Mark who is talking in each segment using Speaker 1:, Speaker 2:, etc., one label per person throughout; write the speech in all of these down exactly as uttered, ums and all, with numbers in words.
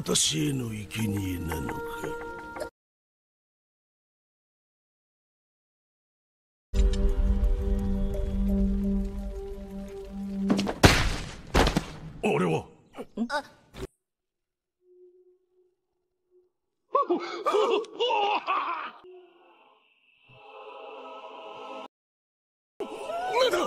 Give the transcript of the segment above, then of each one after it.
Speaker 1: 私への生贄なのか。俺はなんだ。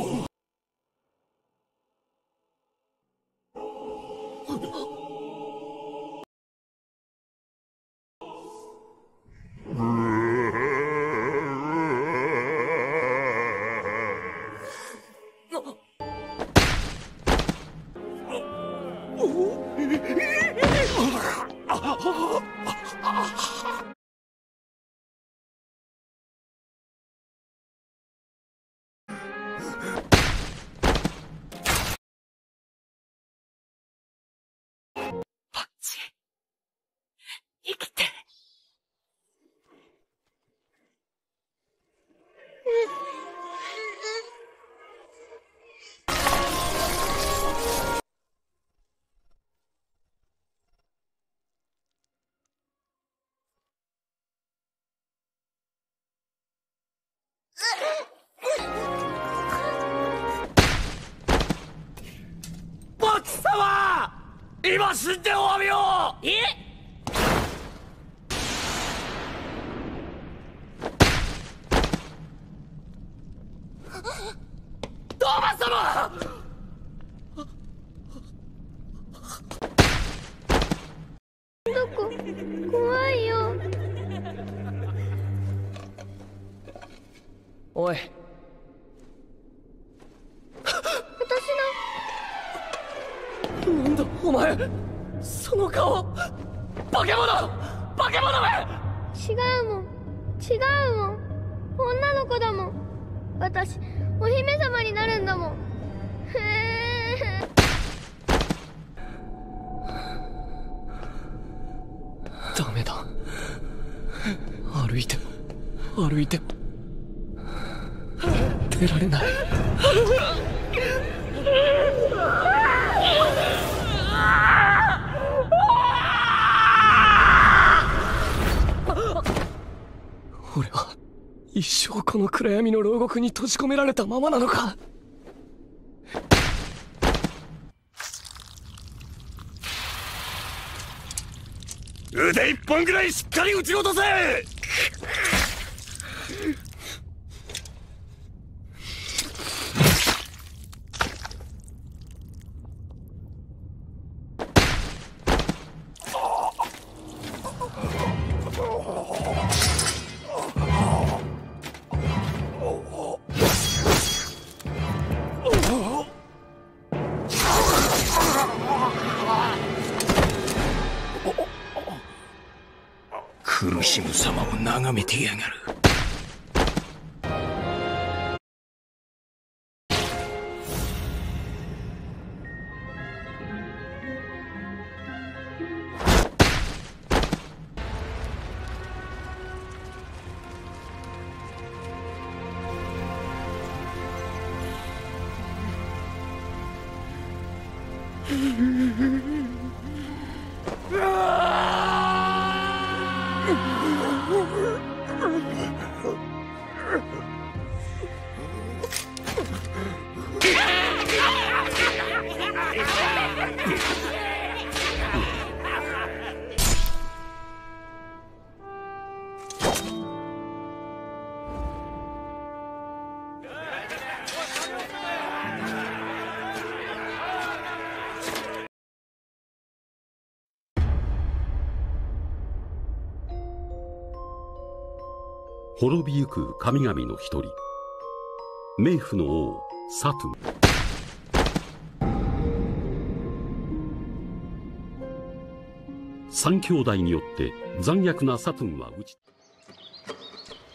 Speaker 2: 生きて。
Speaker 3: ボッチ様、今死んでお詫びを。
Speaker 2: え
Speaker 3: トーマス様。
Speaker 4: どこ怖いよ。
Speaker 3: おい、
Speaker 4: 私
Speaker 3: なんだお前、その顔。化け物、化け物め。
Speaker 4: の違うもん違うもん。女の子だもん。私お姫様になるんだもん。へえ。
Speaker 3: ダメだ。歩いても歩いても出られない。俺は一生この暗闇の牢獄に閉じ込められたままなのか。腕一本ぐらいしっかり撃ち落とせ。
Speaker 1: 苦しむ様を眺めてやがる。
Speaker 5: 滅びゆく神々の一人、冥府の王サトゥン。三兄弟によって残虐なサトゥンは討ち。